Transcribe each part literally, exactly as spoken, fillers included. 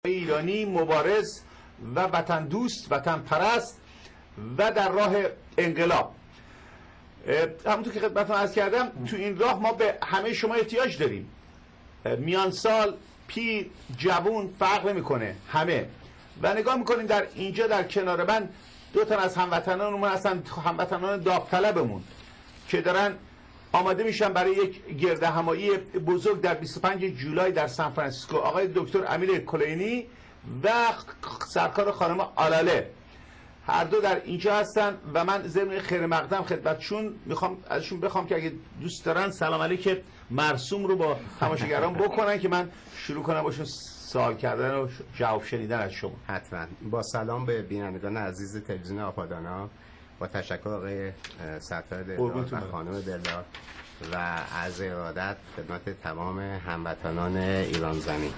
ایرانی مبارز و وطن دوست، وطن پرست و در راه انقلاب. همونطور که خدمتتون عرض کردم تو این راه ما به همه شما احتیاج داریم. میان سال، پیر، جوون فرق نمیکنه، همه. و نگاه میکنیم در اینجا در کنار من دو تا از هموطنانمون هستن، هموطنان داوطلبمون که دارن آماده میشن برای یک گردهمایی بزرگ در بیست و پنجم جولای در سان فرانسیسکو. آقای دکتر امیر کلینی و سرکار خانم آلاله هر دو در اینجا هستن و من ضمن خیر مقدم خدمتشون میخوام ازشون بخوام که اگه دوست دارن سلام علیک مرسوم رو با تماشاگران بکنن که من شروع کنم باشون سوال کردن و جواب شنیدن از شما. حتما. با سلام به بینندگان عزیز تلویزیون آپادانا، با تشکر آقای سرکار دلدار و خانم دلدار و عرض ارادت خدمت تمام هموطنان ایران زمین.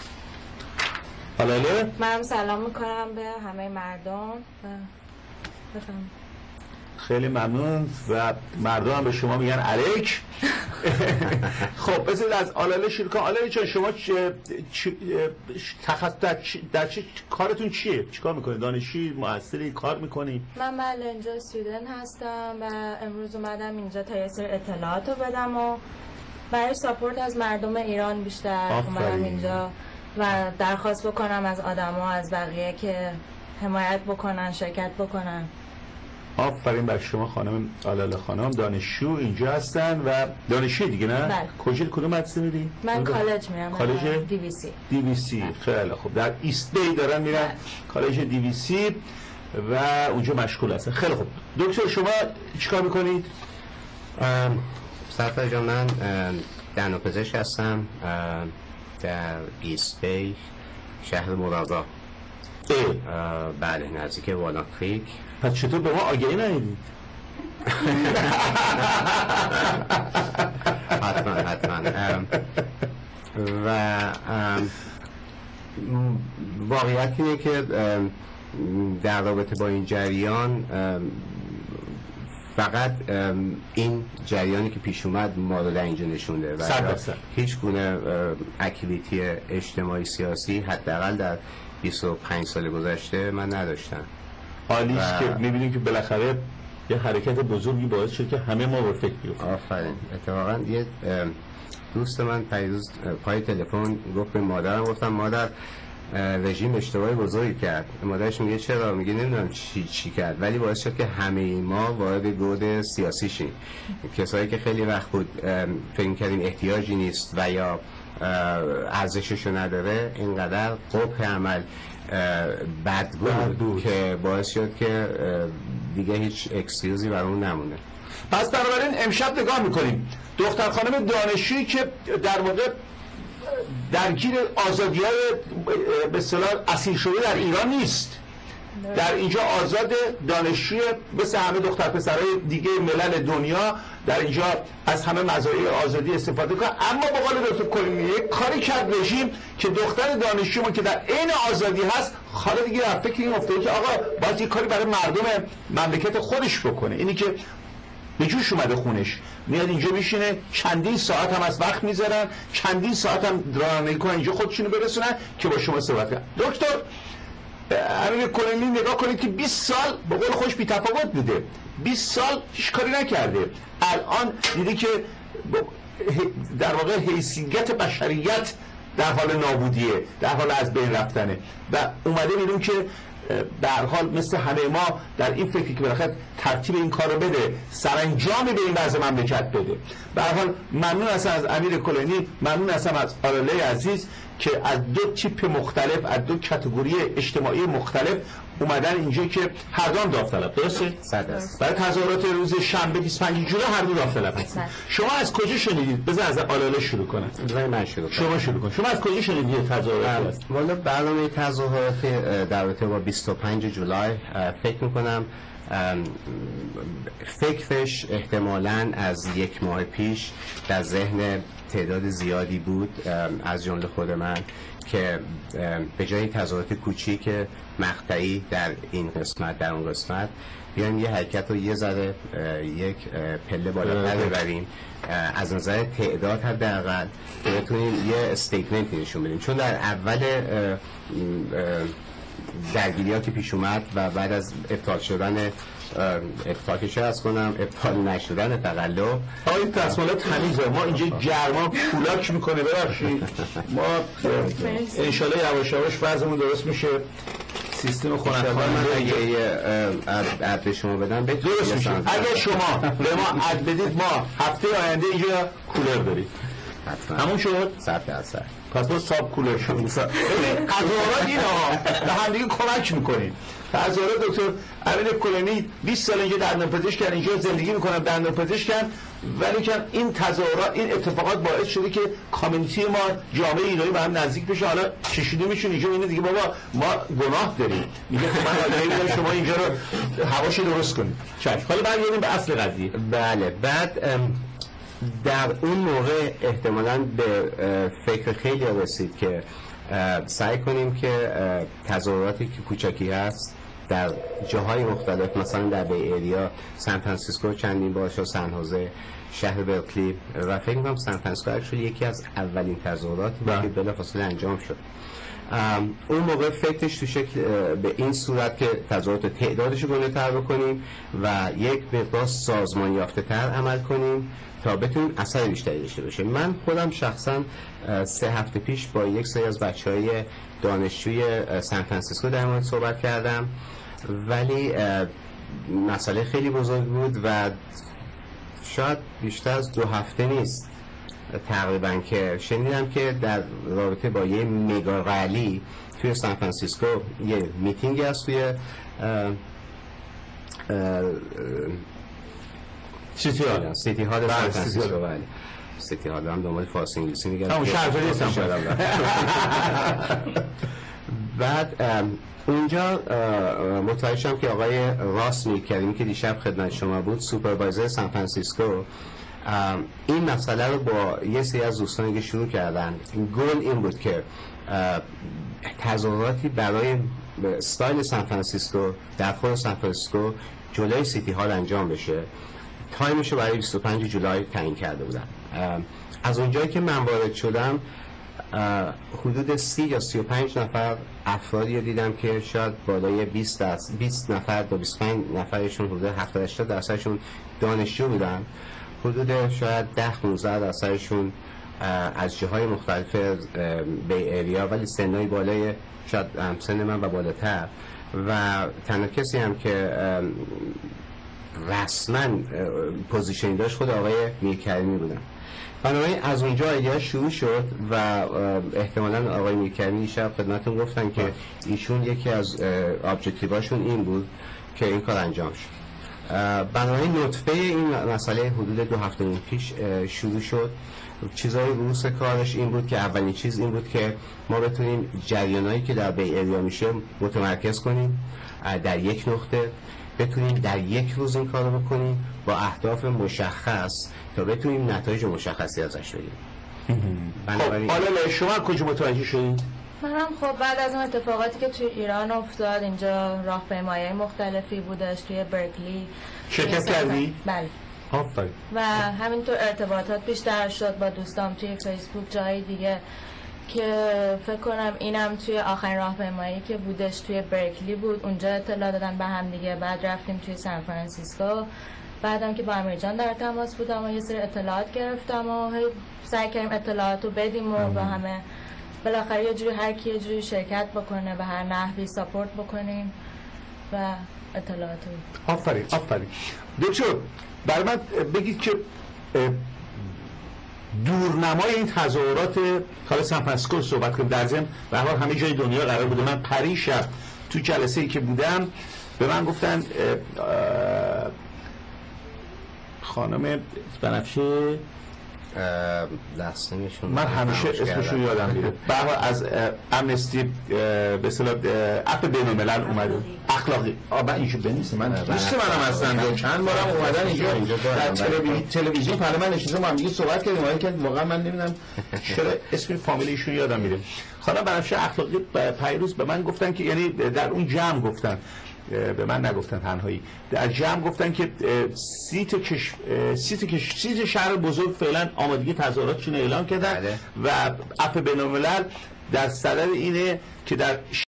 آلاله؟ من سلام میکنم به همه مردم. بفهم. خیلی ممنون و مردم هم به شما میگن علیک. خب بذارید از آلاله شروع کنم. آلاله چون شما چه تخصص در, در چه کارتون چیه؟ چیکار میکنید؟ دانشجویی، مؤثری، کار میکنی؟ من بله اینجا استودنت هستم و امروز اومدم اینجا تا یه سری اطلاعات رو بدم و برای ساپورت از مردم ایران بیشتر اومدم اینجا و درخواست بکنم از آدما، از بقیه که حمایت بکنن، شرکت بکنن. آفرین بر شما خانم آلاله خانم. دانشجو اینجا هستن و دانشجو دیگه نه؟ بله. کجا کدوم مدرسه میری؟ من کالج میرم. کالج دی وی سی. دی وی سی. خیلی خوب. در ایست بی دارن میرن. بله. کالج دی وی سی و اونجا مشغول هستن. خیلی خوب. دکتر شما چیکار میکنید؟ سرکار جان من دندانپزشک هستم در ایست بی شهر مراغا. بله نزدیک والان کریک. پس چطور به ما آگهی ندیدید؟ حتما حتما. و واقعیت اینه که در رابطه با این جریان فقط این جریانی که پیش اومد ما رو در اینجا نشونده و هیچ گونه اکتیویتی اجتماعی سیاسی حداقل در بیست و پنج سال گذشته من نداشتم. عالیست و... که میبینیم که بالاخره یه حرکت بزرگی باعث شد که همه ما به فکر بیفتیم. آفرین. اتفاقا یه دوست من پیروز پای تلفن گفت به مادرم، گفتم مادر رژیم اشتباهی بزرگی کرد. مادرش میگه چرا؟ میگه نمیدونم چی چی کرد، ولی باعث شد که همه ما وارد گود سیاسی شیم. کسایی که خیلی وقت بود فکر کردیم احتیاجی نیست و یا ارزششو نداره، اینقدر قبح عمل بد بود, بود که باعث شد که دیگه هیچ اکسکیوزی برامون نمونه. پس بنابراین امشب نگاه میکنیم دختر خانم دانشجویی که در واقع درگیر آزادی‌های به اصطلاح اسیر شده در ایران نیست، در اینجا آزاد دانشجوی مثل همه دختر پسرای دیگه ملل دنیا در اینجا از همه مزایای آزادی استفاده کنه. اما به قول دکتر کلینی یک کاری کرد رژیم که دختر دانشجومون که در عین آزادی هست حالا دیگه در فکر این افتاده که آقا باید یه کاری برای مردم مملکت خودش بکنه. اینی که به جوش اومده خونش، میاد اینجا میشینه، چندین ساعت هم از وقت میذارن، چندین ساعت هم رانندگی کنن اینجا خودشونو برسونن که با شما صحبت کنن. دکتر امیر کلینی نگاه کنید که بیست سال به قول خوش بی تفاوت بوده، بیست سال هیچ کاری نکرده، الان دیده که در واقع حیثیت بشریت در حال نابودیه، در حال از بین رفتنه و اومده بیرون که در حال مثل همه ما در این فکری که بالاخره ترتیب این کار رو بده، سرانجامی به این وضع مملکت بده. به هر حال ممنون هستم از امیر کلینی، ممنون هستم از آلاله عزیز که از دو تیپ مختلف، از دو کاتگوری اجتماعی مختلف اومدن اینجا که هر دو هم داوطلب. درسته؟ صد است. برای تظاهرات روز شنبه بیست و پنجم جولای هر دو داوطلب هستن. شما از کجا شنیدید؟ بذار از آلاله شروع کنم. بذار من شروع کنم. شما شروع کن. شما از کجا شنیدید تظاهرات هست؟ والا برنامه تظاهرات در رابطه با بیست و پنجم جولای فکر می‌کنم فکرش احتمالاً از یک ماه پیش در ذهن تعداد زیادی بود از جمله خود من که به جای تظاهرات کوچیک مقطعی در این قسمت در اون قسمت بیایم یه حرکت رو یه ذره یک پله بالاتر ببریم از نظر تعداد حداقل که بتونیم یه استیتمنت نشون بدیم، چون در اول درگیری‌ها که پیش اومد و بعد از ابطال شدن ابطال که چه از کنم ابطال نشدن تقلب آقا این دستمال تمیزه، ما اینجا گرما پولاک میکنه ببخشید ما انشالله یواش یواش وضعمون درست میشه سیستم خنک‌خانه. من اگه عد به شما بدم درست میشه. اگه شما به ما عد بدید ما هفته آینده اینجا کولر دارید. همون شد صد درصد. پس ما ساب کولر شد. ببین قضاوت اینا به هم دیگه کمک میکنیم. تظاهرات دکتر امین کلینی بیست سال اینجا دندانپزشکن، اینجا زندگی میکنن دندانپزشکن، ولی که این تظاهرات این اتفاقات باعث شده که کامیونیتی ما جامعه ایرانی به هم نزدیک بشه. حالا چشیده میشون اینجا اینه دیگه بابا ما گناه داریم، میگه خب من حالا شما اینجا رو هواشو درست کنید. چشم. حالا برگردیم به اصل قضیه. بله، بعد در اون موقع احتمالاً به فکر خیلی رسید که سعی کنیم که تظاهراتی که کوچکی هست در جاهای مختلف، مثلا در بی ایریا، سان فرانسیسکو چندین بار شد، سن خوزه، شهر برکلی و فکر می‌کنم سان فرانسیسکو اکچولی یکی از اولین تظاهرات بود که بلافاصله انجام شد. اون موقع فکرش تو شکل به این صورت که تظاهرات تعدادش رو گنده‌تر بکنیم و یک مقدار سازمان یافته‌تر عمل کنیم تا بتونیم اثر بیشتری داشته باشه. من خودم شخصا سه هفته پیش با یک سری از بچهای دانشجوی سان فرانسیسکو در مورد صحبت کردم، ولی مسئله خیلی بزرگ بود و شاید بیشتر از دو هفته نیست تقریبا که شنیدم که در رابطه با یه مگا رلی توی سان فرانسیسکو یه میتینگی هست توی اه اه سیتی هال سیتی هال سان فرانسیسکو. بله سیتی هال هم دنبال فارسی انگلیسی میگم. همون شهرداری سان فرانسیسکو. بعد اونجا متوجه شدم که آقای راس میکردیم که دیشب خدمت شما بود، سوپروایزر سان فرانسیسکو، این مسئله رو با یه سری از دوستانی که شروع کردن. گل این بود که تظاهراتی برای استایل سان فرانسیسکو در خود سان فرانسیسکو جلوی سیتی هال انجام بشه. تایمش رو برای بیست و پنج جولای تعیین کرده بودن. از اونجایی که من وارد شدم حدود سی یا سی و پنج نفر افرادی رو دیدم که شاید بالای بیست بیست نفر تا بیست و پنج نفرشون حدود هفتاد هشتاد درصدشون دانشجو بودن، حدود شاید ده پانزده درصدشون از جاهای مختلف بی ایریا ولی سنای بالای شاید سن من و بالاتر، و تنها کسی هم که رسما پوزیشنی داشت خود آقای میرکریمی بودن. بنابراین از اونجا ایده شروع شد و احتمالاً آقای میرکریمی شب خدمتتون گفتن که ایشون یکی از ابجکتیواشون این بود که این کار انجام شد. بنابراین نطفه این مسئله حدود دو هفته پیش شروع شد. چیزای روس کارش این بود که اولین چیز این بود که ما بتونیم جریانایی که در بی ایریا میشه متمرکز کنیم در یک نقطه، بتونیم در یک روز این کار رو بکنیم با اهداف مشخص تا بتونیم نتایج مشخصی ازش بگیریم. خب حالا شما کجا متوجه شدید؟ منم خب بعد از اون اتفاقاتی که توی ایران افتاد، اینجا راهپیمایی مختلفی بودش توی برکلی شرکت کردی؟ بله. آفرین. و همینطور ارتباطات بیشتر شد با دوستام توی فیسبوک، جای دیگه که فکر کنم اینم توی آخرین راهپیمایی که بودش توی برکلی بود، اونجا اطلاع دادن به هم دیگه. بعد رفتیم توی سان فرانسیسکو، بعدم که با امیر جان در تماس بودم و یه سری اطلاعات گرفتم و سعی کردیم اطلاعات رو بدیم و با همه بالاخره یه جوری هر کی یه جوری شرکت بکنه، به هر نحوی ساپورت بکنیم و اطلاعات رو. آفرین آفرین. دکتر برای من بگید که دورنمای این تظاهرات حالا سان فرانسیسکو صحبت کنیم، در ضمن به هر حال همه جای دنیا قرار بوده. من پریز شب تو جلسه‌ای که بودم به من گفتن خانم بنفشه دستنشون من همیشه اسمشون یادم میره، به هر حال از امنستی به اصطلاح عفو بین‌الملل اومده اخلاقی. آ من اینجا بنویسم، من دوست منم هستن، چند بارم اومدن اینجا در تلویزیون تلویزیون برای من نشسته ما هم دیگه صحبت کردیم، ولی که واقعا من نمیدونم چرا اسم فامیل ایشون یادم میره. خانم بنفشه اخلاقی پیروز به من گفتن که، یعنی در اون جمع گفتن، به من نگفتن تنهایی، در جمع گفتن که سیت کش... سیت کش... سیت شهر بزرگ فعلا آمادگی تظاهراتشون اعلام کردن و عفو بین‌الملل در صدد اینه که در